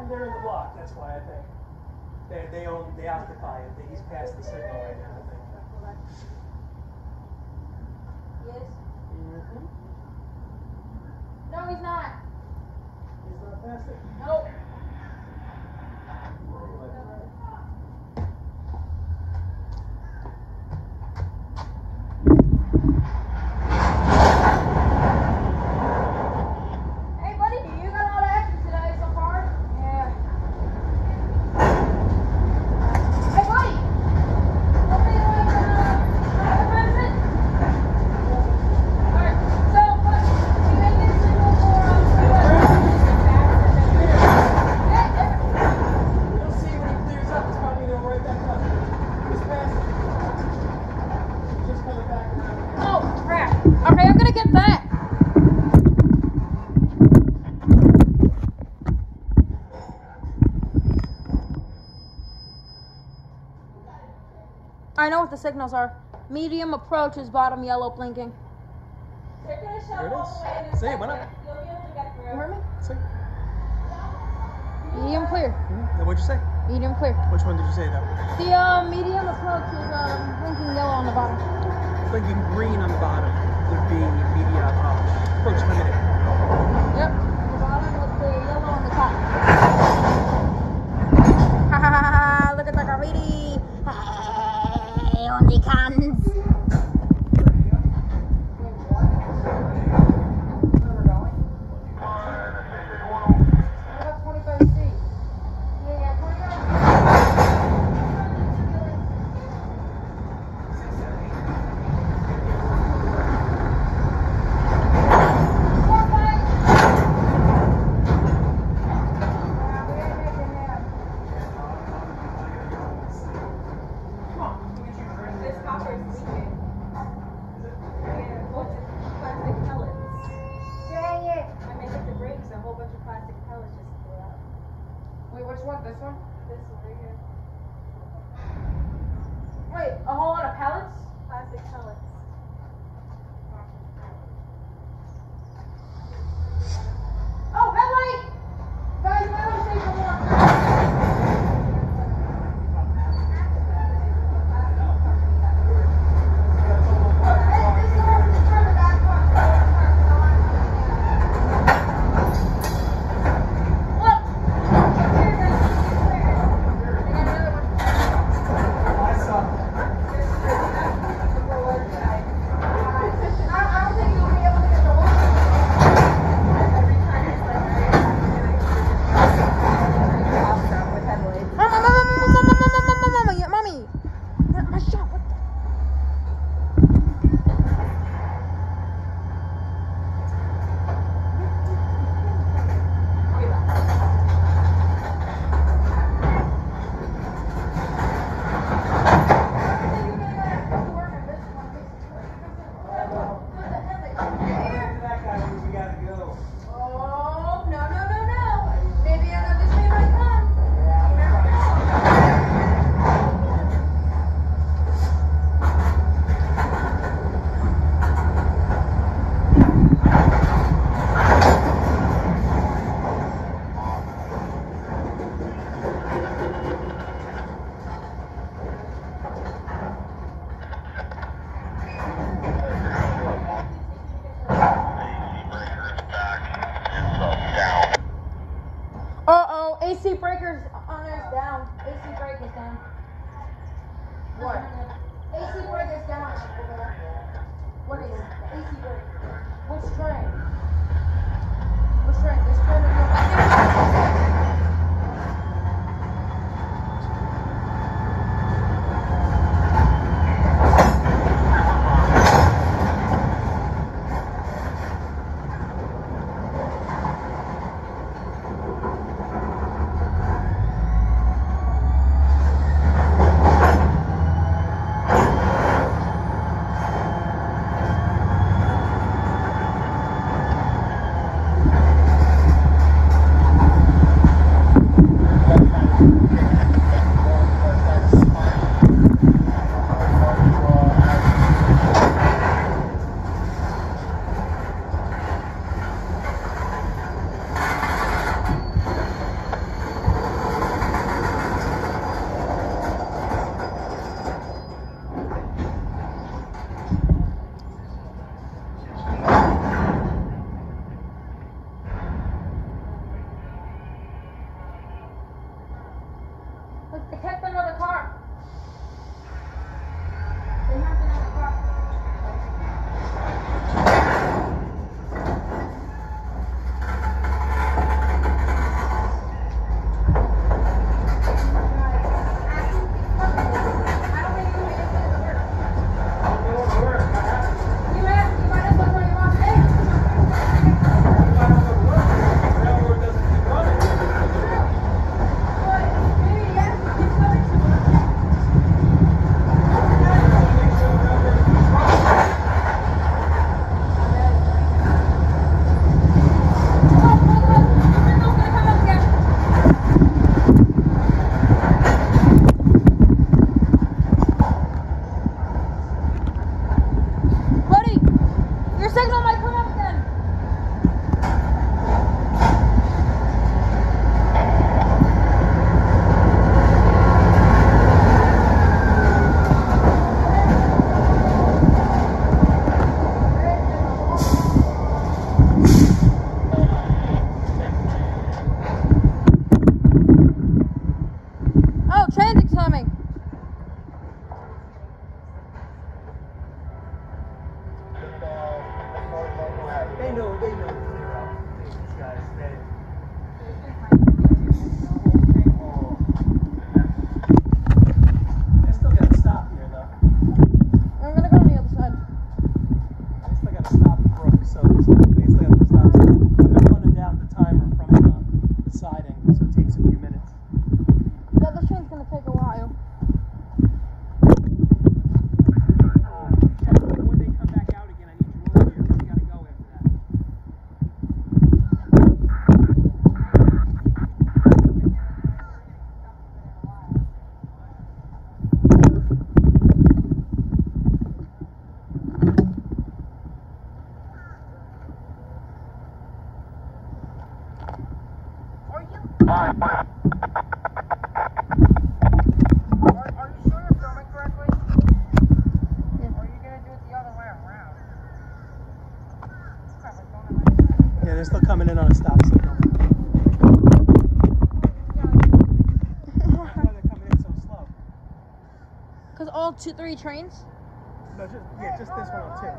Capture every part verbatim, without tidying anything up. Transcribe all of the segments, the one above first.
they're in the block. That's why I think they they own they occupy it. He's past the signal right now. I think. Yes. Mm-hmm. No, he's not. He's not past it. Nope. Hey, buddy, you got a lot of action today so far? Yeah. Hey, buddy. What do you like, uh, the president? Alright, so, what? You made this signal for, um, for what? Hey, hey. You'll see when he clears up. It's probably gonna go right back up. He's past it. He's just coming back around. Oh, crap. Okay, I'm gonna get that. I know what the signals are. Medium approach is bottom yellow blinking. They're gonna show There it all is. the way in a See, it went second. up. You'll be able to get You through. heard me? See? Medium clear. Mm-hmm. What'd you say? Medium clear. Which one did you say though? The um, medium approach is um, blinking yellow on the bottom. Blinking green on the bottom would be media uh, approach limited. Yep. On the bottom with the yellow on the top. Ha ha ha ha! Look at the graffiti. Hey, only cans. This copper is leaking. Yeah, what's it? Plastic pellets. Dang it. When they hit the brakes, a whole bunch of plastic pellets just blew out. Wait, which one? This one? This one right here. Wait, a whole lot of pellets? Plastic pellets. Oh, red light! Guys, my light station one. I saw. That guy, we gotta go. Oh, no, no, no, no. Maybe another day might come. Yeah, You never Uh-oh, A C breakers on there is down. A C brake is down. What? A C brake is down. What is it? A C brake. Which train? Which train? This train is not. Look, they kept another car. They have another car. They know, they know they're out. These guys, they. They still got to stop here, though. I'm gonna go on the other side. They still got to stop at Brook, so they still got to stop. They're running down the timer from the, the siding, so it takes a few minutes. Yeah, this train's gonna take a while. When they come back out again, I need you over here. We gotta go after that. Are you? Are, are you sure you're filming correctly? Yeah. Or are you gonna do it the other way around? Crap, I don't know. Yeah, they're still coming in on a stop signal. Why are they coming in so slow? Cause all two, three trains. No, just yeah, just this one on two.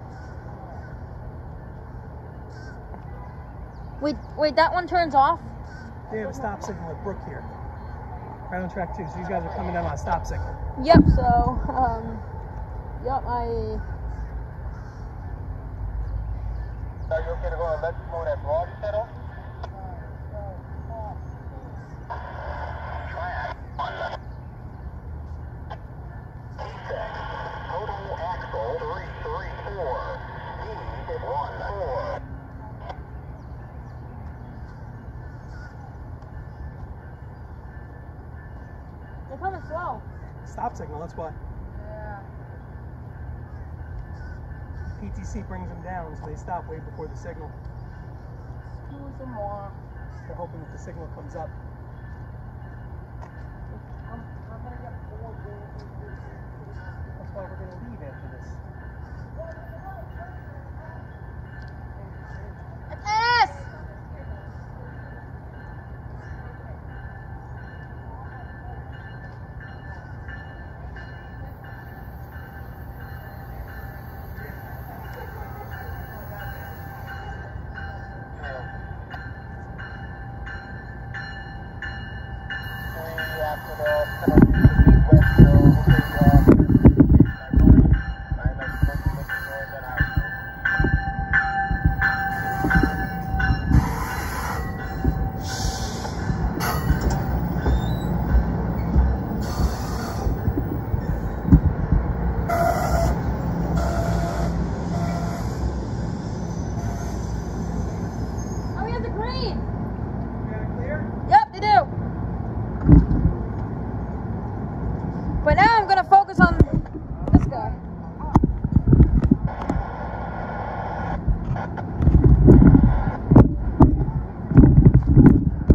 Wait, wait, that one turns off. They have a stop signal at Brook here. Right on track two, so these guys are coming down on a stop signal. Yep. So, um, yep. I. Are you okay to go on electric mode at broad settle? Total axle three three four. Speed one four. They're coming slow. Stop signal, that's why. Yeah. P T C brings them down, so they stop way before the signal. Squeeze some more. They're hoping that the signal comes up. I'm, I'm gonna get four goals. That's why we're going to leave after this. It's S! After the